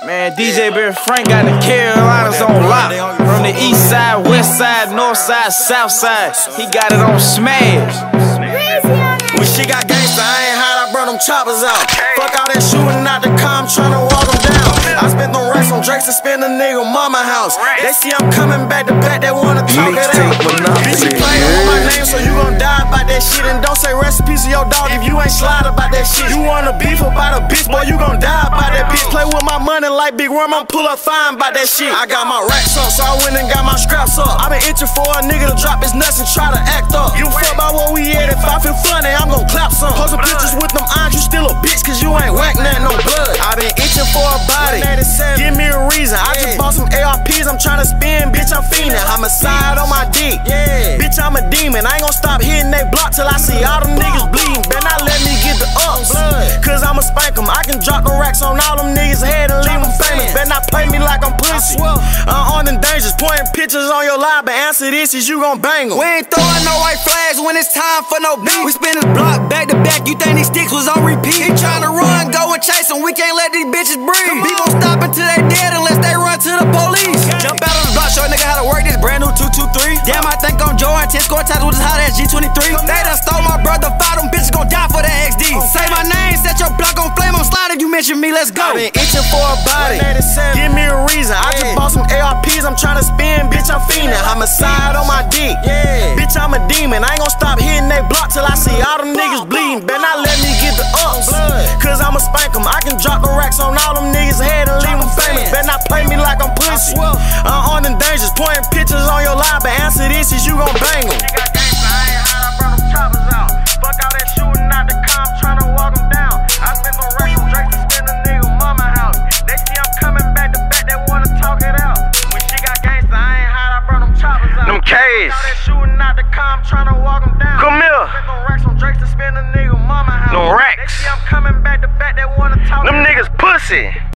Man, DJ Barry Frank got the Carolinas on lock. From the east side, west side, north side, south side, he got it on smash. When she got gangsta, I ain't hide, I brought them choppers out. Fuck all that shooting out the car, I'm tryna walk them down. I spent them racks on drakes to spend a nigga mama house. They see I'm coming back to back, they wanna talk it out. Bitch, you play on my name, so you gon' die about that shit. And don't say recipes to your dog if you ain't slide about that shit. You wanna beef about a bitch, boy, you gon' die about that bitch. Play with my money like Big Worm, I'm pull up fine about that shit. I got my racks up, so I went and got my scraps up. I been itching for a nigga to drop his nuts and try to act up. You fuck about where we at, if I feel funny, I'm gon' clap some. Post some pictures with them eyes, you still a bitch, cause you ain't whack nothing on blood. I been itching for a body, give me a reason. I just bought some ARPs, I'm tryna spin, bitch, I'm fiending. Homicide on my dick, bitch, I'm a demon. I ain't gon' stop hitting they block till I see all them niggas bleeding. Better not let me get the ups, cause I'ma spank them. I can drop the racks on all them niggas' head and leave them famous. Better not play me like I'm pussy. I'm on them dangers, pointing pictures on your live, but answer this is you gon' bang them. We ain't throwing no white flags when it's time for no beef. We spin this block back to back, you think these sticks was on repeat? He tryna run, go and chase them, we can't let these bitches breathe. We gon' stop until they dead unless they run to the police. Jump out of the block, show a nigga how to work this brand new 223. Damn, I think I'm Jordan, 10 score ties with his hot ass G23. They done stole my brother, 5 them bitches gon' die for that XD. Say my name, set your block on flame, I'm sliding, you mention me, let's go. I been itching for a body, give me a reason. I just bought some ARPs, I'm tryna spin, bitch, I'm fiending. Homicide on my dick, bitch, I'm a demon. I ain't gon' stop hitting they block till I see all them niggas bleeding. Better not let me get the ups, cause I'ma spank them. I can drop the racks on all them niggas' head and leave them famous. Better not play me like I'm pussy. I'm on them dangers, pointing pictures on your live, but answer this is you gon' bang them. She got gangsta, I ain't hide, I brought them choppers out. Fuck all that shooting out the car, I'm tryna walk them down. I spent them racks on drakes to spend a nigga mama house. They see I'm coming back to back, they wanna talk it out. When she got gangsta, I ain't hide, I brought them choppers out. Them K's. All that shooting out the car, I'm tryna walk them down. Come here. Spent them racks on drakes to spend a nigga mama house. Them racks. They see I'm coming back to back, they wanna talk it out. Them niggas pussy.